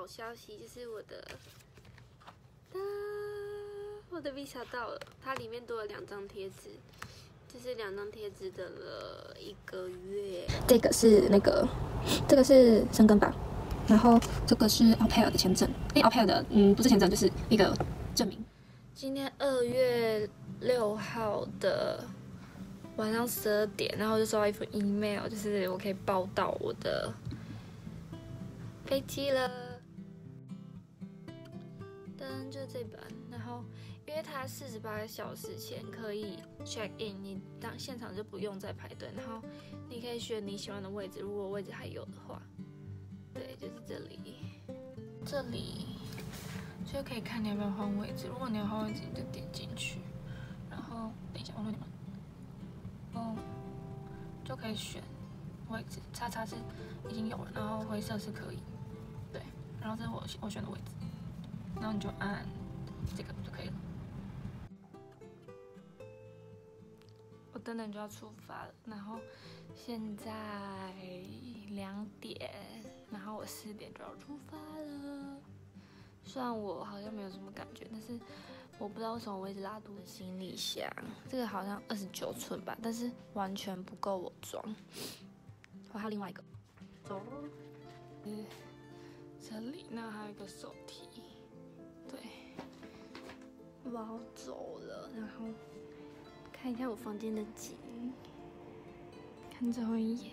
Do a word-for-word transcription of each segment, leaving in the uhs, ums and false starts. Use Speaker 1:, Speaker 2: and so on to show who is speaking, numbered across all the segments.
Speaker 1: 消息，就是我的，哒，我的 Visa 到了，它里面多了两张贴纸，就是两张贴纸等了一个月。
Speaker 2: 这个是那个，这个是申根吧，然后这个是 au pair 的签证，哎 au pair 的，嗯，不是签证，就是一个证明。
Speaker 1: 今天二月六号的晚上十二点，然后就收到一封 email， 就是我可以报到我的飞机了。灯就这本，然后因为它四十八个小时前可以 check in， 你当现场就不用再排队，然后你可以选你喜欢的位置，如果位置还有的话，对，就是这里，这里就可以看你要不要换位置。如果你要换位置，你就点进去，然后等一下我录你们，哦，就可以选位置，叉叉是已经有了，然后灰色是可以，对，然后这是我我选的位置。然后你就按这个就可以了。我等等就要出发了，然后现在两点，然后我四点就要出发了。虽然我好像没有什么感觉，但是我不知道为什么我一直拉肚子。行李箱这个好像二十九寸吧，但是完全不够我装。我还有另外一个，走，嗯，这里那还有一个手提。对，我要走了，然后看一下我房间的景，看最后一眼，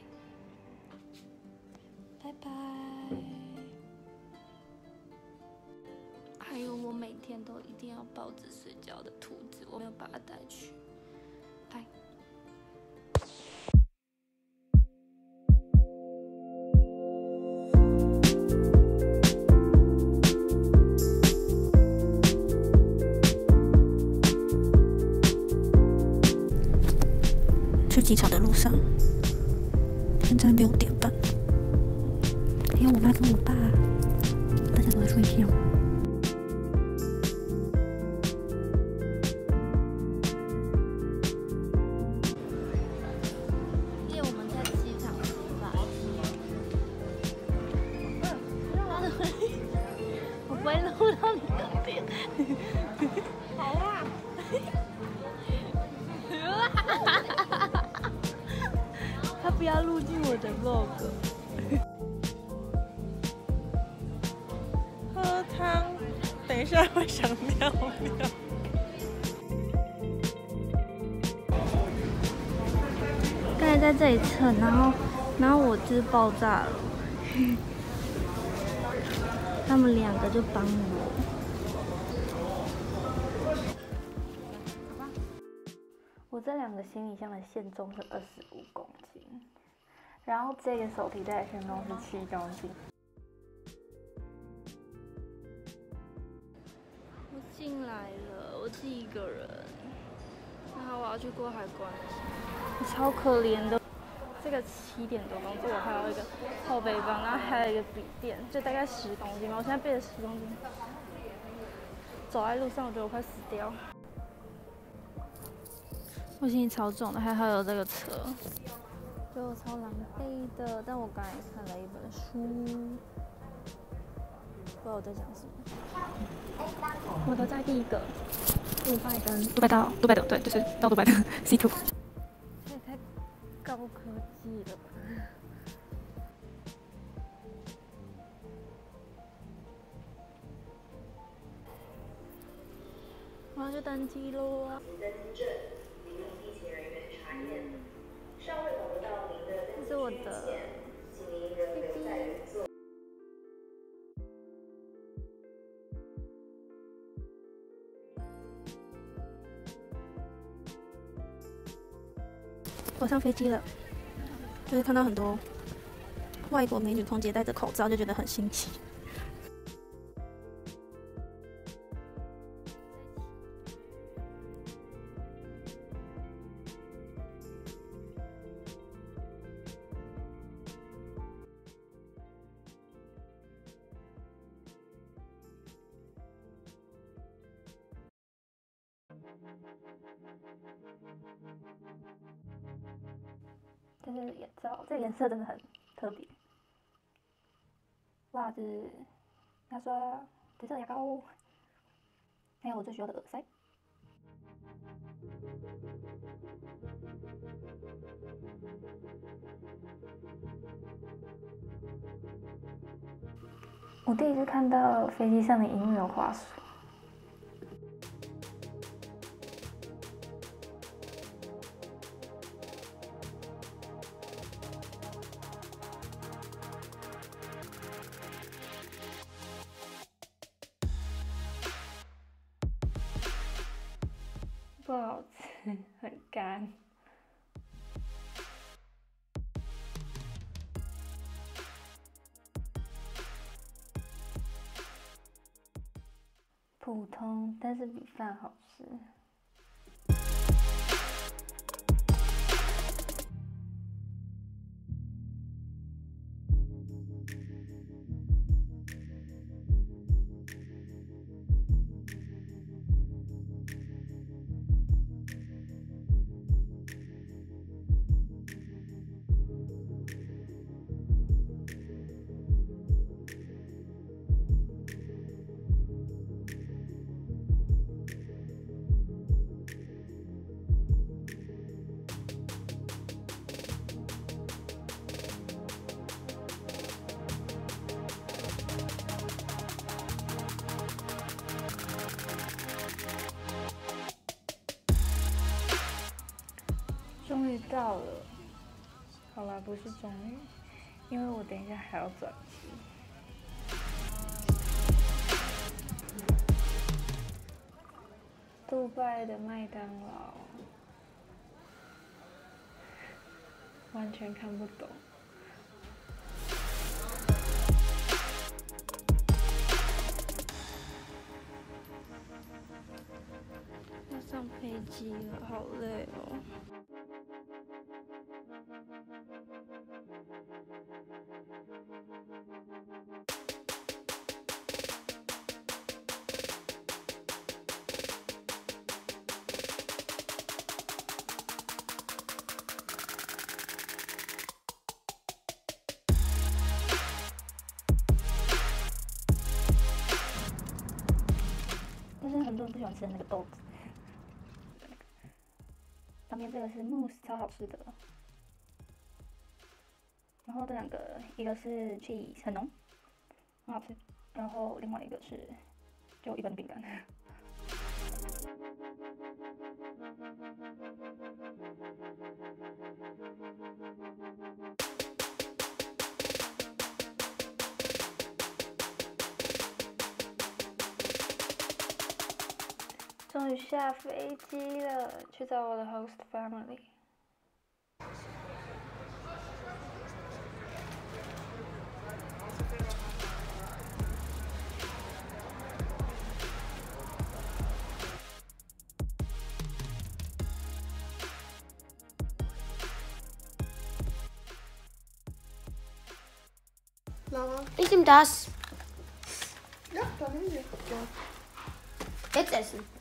Speaker 1: 拜拜。还有我每天都一定要抱着睡觉的兔子，我没有把它带去，拜。
Speaker 2: 去机场的路上，现在六点半。还有我妈跟我爸，大家都在睡觉。
Speaker 1: 因为我们在机场出发，我不会录到你的脸。好啊。他不要录进我的 vlog。
Speaker 3: 喝汤，等一下会想尿尿。
Speaker 1: 刚才在这里测，然后，然后我就是爆炸了。他们两个就帮我。我这两个行李箱的限重是二十五公斤，然后这个手提袋的限重是七公斤。我进来了，我自己一个人，然后我要去过海关，我超可怜的。这个七点多公斤，我还有一个后背包，然后还有一个笔电，就大概十公斤吧。我现在背了十公斤，走在路上我觉得我快死掉。我心里超重的，还好有这个车，觉得我超狼狈的。但我刚才看了一本书，不知道我在讲什么。我的在第一个，杜拜登，杜拜到杜拜的，对，就是到杜拜的 C 二。这也太高科技了吧！我要去登机喽。这是我的 B B。
Speaker 2: 我上飞机了，就是看到很多外国美女空姐戴着口罩，就觉得很新奇。这是眼罩，这个颜色真的很特别。袜子牙刷、紫色的牙膏，还有我最需要的耳塞。我第一次看到飞机上的荧幕有滑鼠。不好吃，很干。普通，但是比饭好吃。终于到了，好啦，不是终于，因为我等一下还要转机。杜拜的麦当劳，完全看不懂。要上飞机了，好累哦。但是很多人不喜欢吃的那个豆子。上面这个是慕斯，超好吃的。然后这两个，一个是 cheese 很浓，很好吃。然后另外一个是就一般的饼干。终于下飞机了，去找我的 host family。
Speaker 4: Mama.
Speaker 5: Ich nehme das.
Speaker 4: Ja, dann nimm die. Ja.
Speaker 5: Jetzt essen.